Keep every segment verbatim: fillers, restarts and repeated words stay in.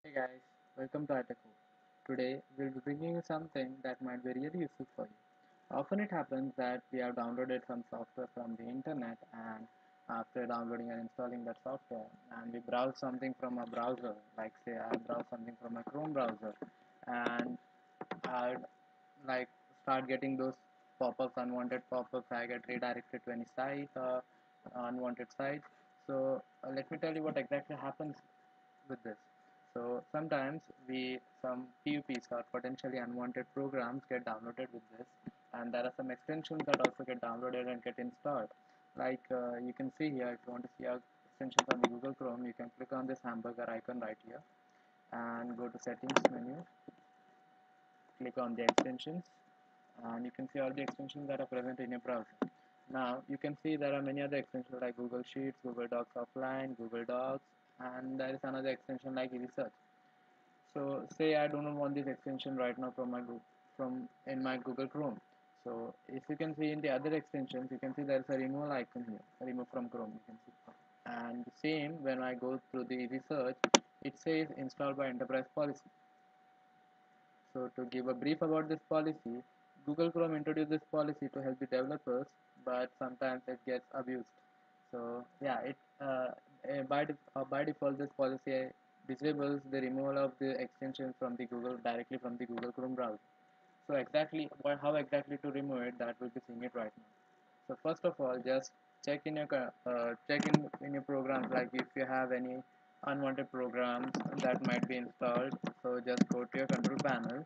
Hey guys, welcome to Ataku. Today we'll be bringing you something that might be really useful for you. Often it happens that we have downloaded some software from the internet, and after downloading and installing that software and we browse something from a browser, like say I browse something from a Chrome browser, and I like start getting those pop-ups, unwanted pop-ups. I get redirected to any site or unwanted sites. So uh, let me tell you what exactly happens with this. So sometimes we some P U Ps or potentially unwanted programs get downloaded with this, and there are some extensions that also get downloaded and get installed. Like uh, you can see here, if you want to see our extensions on the Google Chrome, you can click on this hamburger icon right here and go to settings menu, click on the extensions, and you can see all the extensions that are present in your browser. Now you can see there are many other extensions like Google Sheets, Google Docs Offline, Google Docs, and there is another extension like Easy Search. So say I do not want this extension right now from my Google, from in my Google Chrome. So if you can see in the other extensions, you can see there is a removal icon here, remove from Chrome. You can see, and the same when I go through the easy search, it says installed by enterprise policy. So to give a brief about this policy, Google Chrome introduced this policy to help the developers, but sometimes it gets abused. So yeah, it uh, eh, by def- uh, by default this policy disables the removal of the extension from the Google directly from the Google Chrome browser. So exactly what how exactly to remove it, that we'll be seeing it right now. So first of all, just check in your co- uh, check in in your programs, like if you have any unwanted programs that might be installed. So just go to your control panel,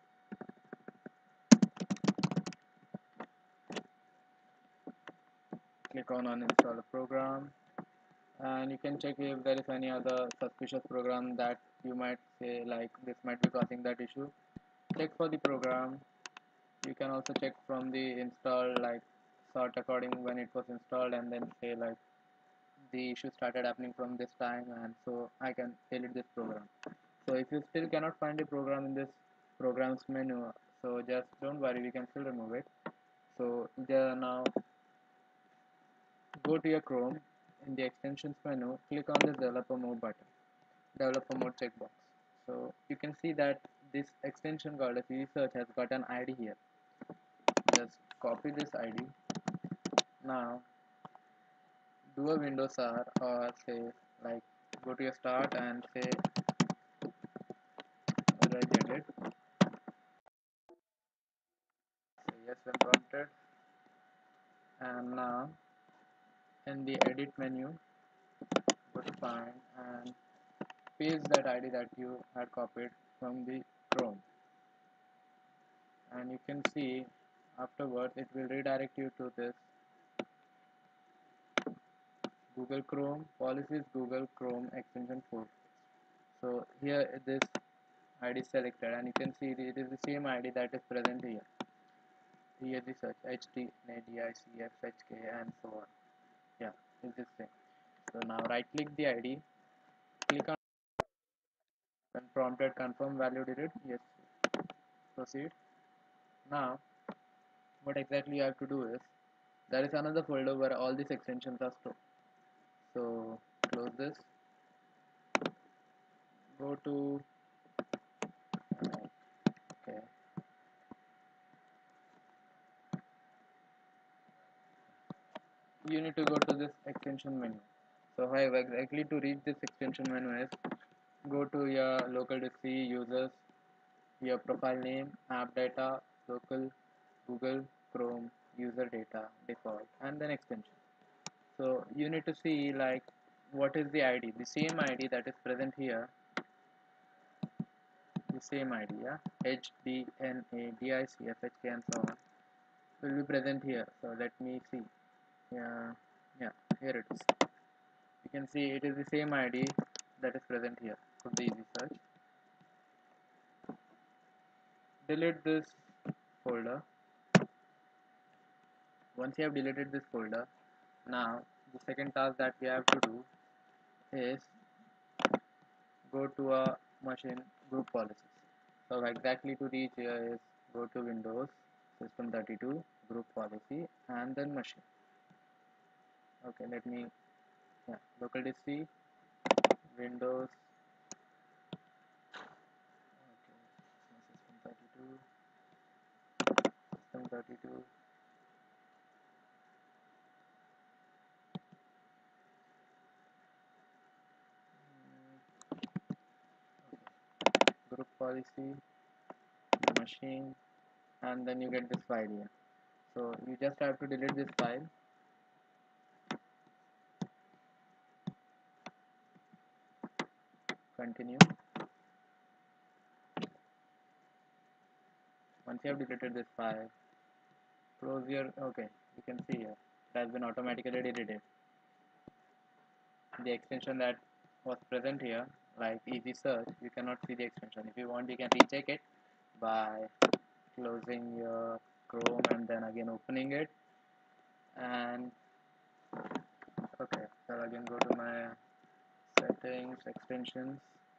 click on uninstall a program, and you can check if there is any other suspicious program that you might say like this might be causing that issue. Check for the program. You can also check from the install, like sort according when it was installed, and then say like the issue started happening from this time, and so I can delete this program. So if you still cannot find the program in this programs menu, so just don't worry, we can still remove it. So there now, go to your Chrome. In the extensions menu, click on this developer mode button, developer mode checkbox. So you can see that this extension called as research has got an I D here. Just copy this I D. Now do a Windows R, or say like go to your start and say regedit. Say yes when prompted. And now in the edit menu, go to find and paste that I D that you had copied from the Chrome. And you can see afterwards it will redirect you to this Google Chrome policies, Google Chrome extension four. So here this I D is selected, and you can see it is the same I D that is present here. Here the search H D, D I C F, H K, and so on. Yeah, it's this thing. So now right click the I D, click on when prompted confirm value did it. Yes, proceed. Now what exactly you have to do is, there is another folder where all these extensions are stored. So close this, go to uh, okay, you need to go to this extension menu. So how exactly to reach this extension menu is, go to your local disk users, your profile name, app data, local, Google, Chrome, user data, default, and then extension. So you need to see like what is the I D, the same I D that is present here, the same I D, yeah, H D N A D I C F H K and so on will be present here. So let me see. Yeah, yeah, here it is. You can see it is the same I D that is present here. For the easy search, delete this folder. Once you have deleted this folder, now the second task that we have to do is go to a machine group policies. So exactly to reach here is, go to Windows System thirty-two group policy and then machine. Okay, let me, yeah, local disk C, Windows thirty-two. Group policy, machine, and then you get this file here. So you just have to delete this file. Continue. Once you have deleted this file, close your, okay, you can see here it has been automatically deleted. The extension that was present here, like easy search, you cannot see the extension. If you want, you can recheck it by closing your Chrome and then again opening it. And okay, so I'll again go to my settings, extensions,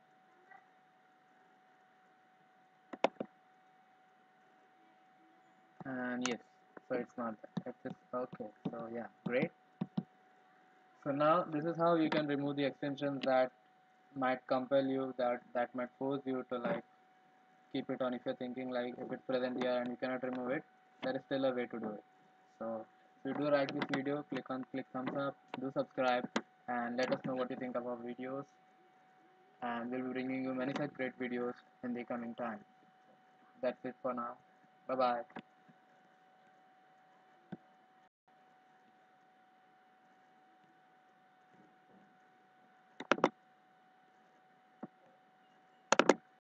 and yes, so it's not that. It's just, okay, so yeah, great. So now this is how you can remove the extensions that might compel you, that that might force you to like keep it on. If you're thinking like if it's present here and you cannot remove it, there is still a way to do it. So if you do like this video, click on click thumbs up, do subscribe, and let us know what you think of our videos, and we'll be bringing you many such great videos in the coming time. That's it for now. Bye bye.